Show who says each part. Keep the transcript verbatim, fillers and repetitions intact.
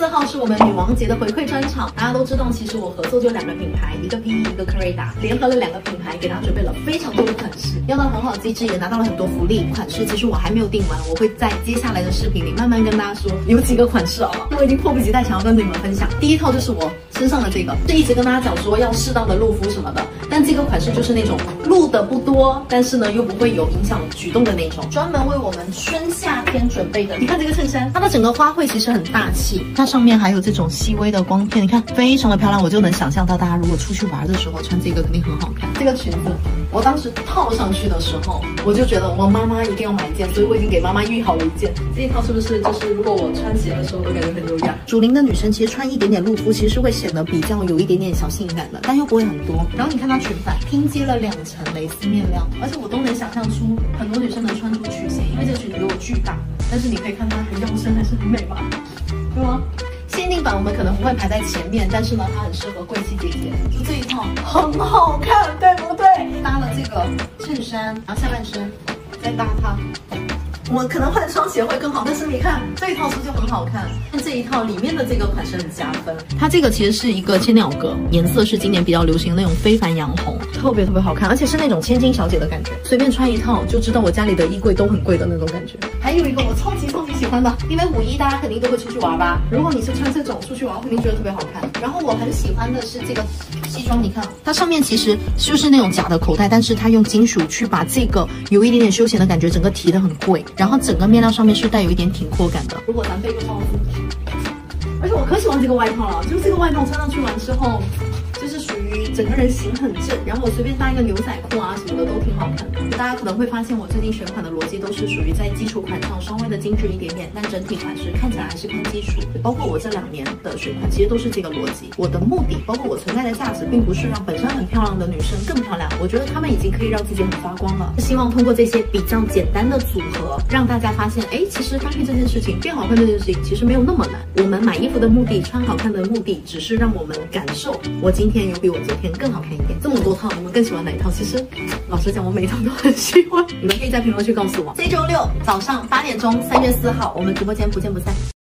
Speaker 1: 四号是我们女王节的回馈专场，大家都知道，其实我合作就两个品牌，一个 P E 一个 Creda， 联合了两个品牌，给大家准备了非常多的款式，要到很好的机制，也拿到了很多福利。款式其实我还没有定完，我会在接下来的视频里慢慢跟大家说有几个款式啊，我已经迫不及待想要跟你们分享。第一套就是我身上的这个，是一直跟大家讲说要适当的露肤什么的，但这个款式就是那种露的不多，但是呢又不会有影响举动的那种，专门为我们春夏天准备的。你看这个衬衫，它的整个花卉其实很大气，它上面还有这种细微的光片，你看非常的漂亮，我就能想象到大家如果出去玩的时候穿这个肯定很好看。这个裙子我当时套上去的时候，我就觉得我妈妈一定要买一件，所以我已经给妈妈预好了一件。这一套是不是就是如果我穿起来的时候都感觉很优雅？主龄的女生其实穿一点点露肤其实是会显得比较有一点点小性感的，但又不会很多。然后你看它裙摆拼接了两层蕾丝面料，而且我都能想象出很多女生能穿出曲线，因为这个裙子给我巨大，但是你可以看它很腰身还是很美吧，对吗？限定版我们可能不会排在前面，但是呢，它很适合贵气姐姐。就这一套很好看，对不对？搭了这个衬衫，然后下半身再搭它。我可能换双鞋会更好，但是你看这一套是不是就很好看？这一套里面的这个款式很加分。它这个其实是一个千鸟格，颜色是今年比较流行的那种非凡洋红，特别特别好看，而且是那种千金小姐的感觉。随便穿一套就知道我家里的衣柜都很贵的那种感觉。还有一个我超级超级喜欢的，因为五一大家肯定都会出去玩吧？如果你是穿这种出去玩，我肯定觉得特别好看。然后我很喜欢的是这个西装，你看它上面其实就是那种假的口袋，但是它用金属去把这个有一点点休闲的感觉整个提得很贵。然后整个面料上面是带有一点挺阔感的。如果咱背个包子，而且我可喜欢这个外套了，就是这个外套穿上去完之后，就是属于整个人型很正，然后我随便搭一个牛仔裤啊什么的都挺好看的。大家可能会发现我最近选款的逻辑都是属于在基础款上稍微的精致一点点，但整体款式看起来还是偏基础。包括我这两年的选款其实都是这个逻辑。我的目的，包括我存在的价值，并不是让本身很漂亮的女生更漂亮，我觉得她们已经可以让自己很发光了。希望通过这些比较简单的组合，让大家发现，哎，其实搭配这件事情，变好看这件事情其实没有那么难。我们买衣服的目的，穿好看的目的，只是让我们感受我今天有比我昨天更好看一点。这么多套，你们更喜欢哪一套？其实老实讲，我每一套都很喜欢。你们可以在评论区告诉我。这周六早上八点钟，三月四号，我们直播间不见不散。